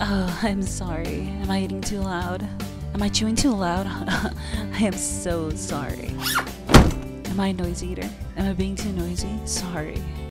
Oh, I'm sorry. Am I eating too loud? Am I chewing too loud? I am so sorry. Am I a noisy eater? Am I being too noisy? Sorry.